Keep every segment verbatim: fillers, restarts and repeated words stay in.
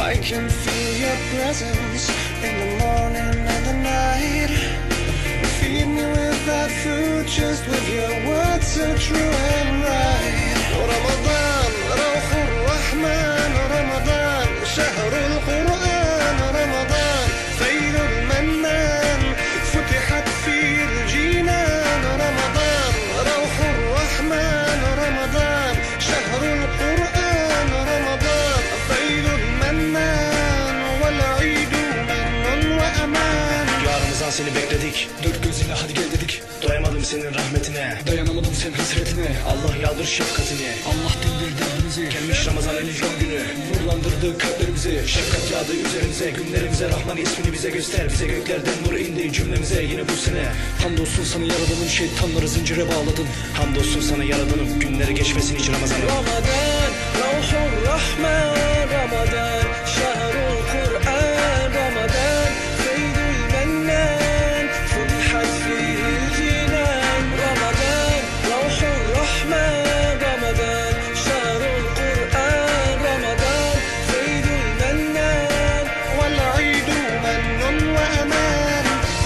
I can feel your presence in the morning and the night. Feed me with that food, just with your words so true and right. رمضان روح الرحمن، رمضان شهر القرآن، رمضان فيض المنان فتحت فيه الجنان. رمضان روح الرحمن، رمضان شهر القرآن، رمضان فيض المنان والعيد من وأمان. Ya Ramazan seni bekledik, dört gözüyle hadi gel dedik. Doyamadım senin rahmetine, dayanamadım senin hasretine. Allah yağdır şefkatini, Allah dindir derdimizi. Gelmiş Ramazan elli günü, nurlandırdı kalplerimizi. Şefkat yağdı üzerimize, günlerimize. Rahman ismini bize göster, bize göklerden nur indi cümlemize yine bu sene. Hamdolsun sana yaradanım, şeytanları zincire bağladın. Hamdolsun sana yaradanım, günleri geçmesin hiç Ramazan'ım. Ramazan ruhur rahman, Ramazan şehrul Kur'an, Ramazan feydul mennan futihat fihi cinan. Ramazan ruhur rahman, Ramazan şehrul Kur'an, Ramazan feydul mennan vel aidu mennun ve eman.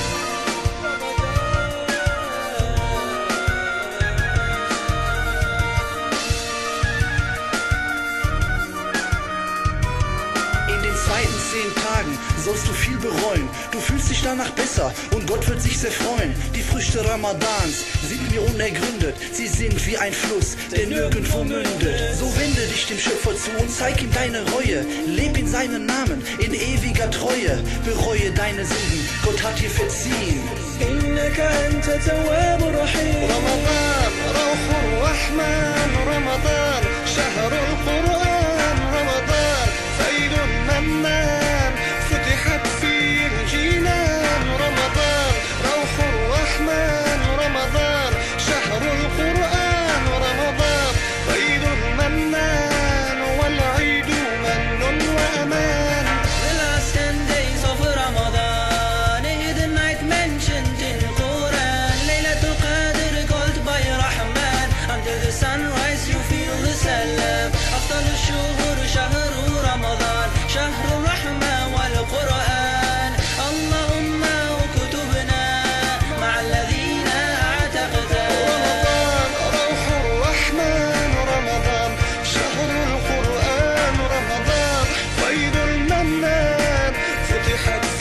Zweiten zehn Tagen sollst du viel bereuen. Du fühlst dich danach besser und Gott wird sich sehr freuen. Die Früchte Ramadans sind mir unergründet. Sie sind wie ein Fluss, der nirgendwo mündet. So wende dich dem Schöpfer zu und zeig ihm deine Reue. Leb in seinen Namen in ewiger Treue. Bereue deine Sünden, Gott hat dir verziehen. إنك أنت تواب رحيم. رمضان روح الرحمن، رمضان شهر القرآن، رمضان فيض المنان فتحت فيه الجنان. رمضان روح الرحمن، رمضان شهر القرآن، رمضان فيض المنان والعيد من وأمان. The last ten days of Ramadan, the night mentioned in Quran. Laylatul Qadr called by Rahman. Until the sunrise you feel the salam. أفضل الشهور شهر رمضان، شهر الرحمة والقرآن. اللهم اكتبنا مع الذين اعتقت. رمضان روح الرحمن، رمضان شهر القرآن، رمضان فيض المنان فتحت